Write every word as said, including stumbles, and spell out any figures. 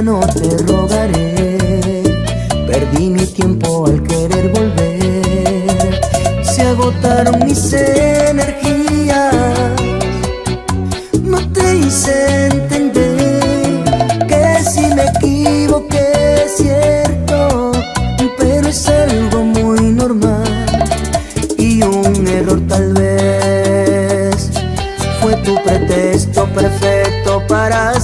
no te rogaré. Perdí mi tiempo al querer volver. Se agotaron mis energías. No te hice entender que si me equivoqué es cierto, pero es algo muy normal. Y un error tal vez fue tu pretexto perfecto para